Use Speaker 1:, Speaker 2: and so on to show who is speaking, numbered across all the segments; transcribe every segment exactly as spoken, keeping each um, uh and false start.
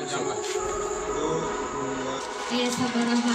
Speaker 1: Iya, sabar Pak.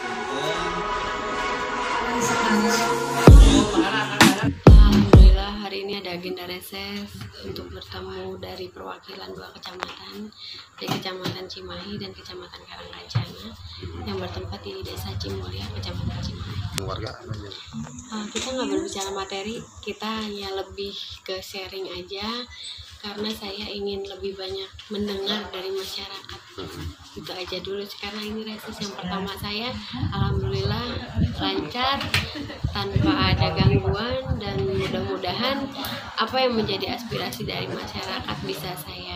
Speaker 1: Alhamdulillah hari ini ada agenda reses untuk bertemu dari perwakilan dua kecamatan, dari Kecamatan Cimahi dan Kecamatan Karangkancana yang bertempat di Desa Cimulya, Kecamatan Cimahi.
Speaker 2: Warga
Speaker 1: uh, kita nggak berbicara materi, kita hanya lebih ke sharing aja karena saya ingin lebih banyak mendengar dari masyarakat. Itu aja dulu karena ini reses yang pertama saya. Alhamdulillah lancar tanpa ada gangguan dan mudah-mudahan apa yang menjadi aspirasi dari masyarakat bisa saya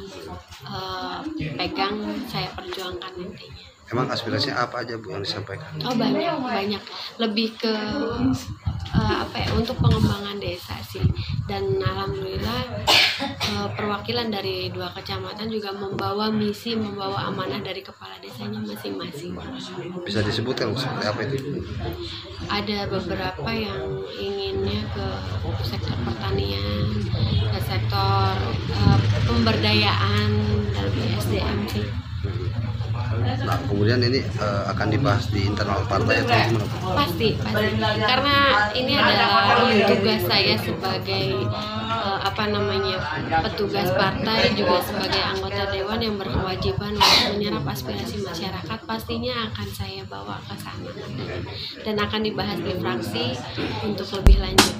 Speaker 1: uh, pegang, saya perjuangkan nantinya.
Speaker 2: Emang aspirasinya apa aja Bu yang disampaikan?
Speaker 1: Oh banyak, banyak. Lebih ke uh, apa ya, untuk pengembangan desa sih. Dan alhamdulillah uh, perwakilan dari dua kecamatan juga membawa misi, membawa amanah dari kepala desanya masing-masing.
Speaker 2: Bisa disebutkan seperti apa itu?
Speaker 1: Ada beberapa yang inginnya ke sektor pertanian, ke sektor uh, pemberdayaan dan S D M sih.
Speaker 2: Nah, kemudian ini uh, akan dibahas di internal partai atau gimana?
Speaker 1: Pasti, pasti. Karena ini adalah tugas saya sebagai uh, apa namanya petugas partai, juga sebagai anggota dewan yang berkewajiban untuk menyerap aspirasi masyarakat. Pastinya akan saya bawa ke sana dan akan dibahas di fraksi untuk lebih lanjut.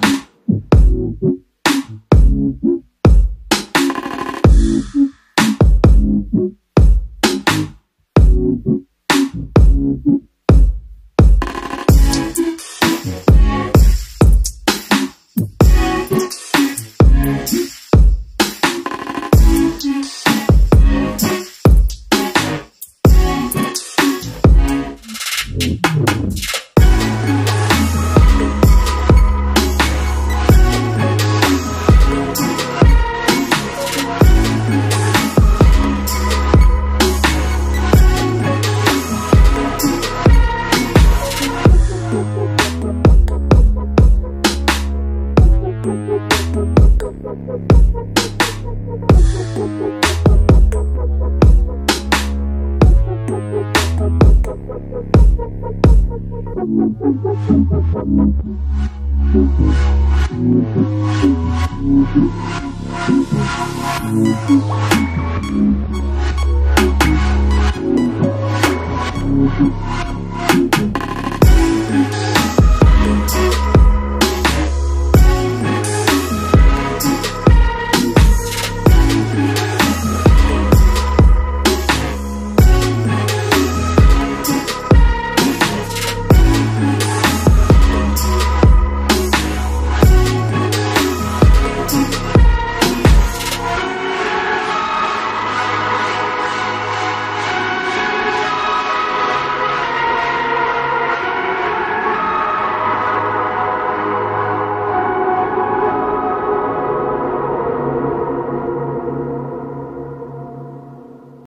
Speaker 3: Thank you.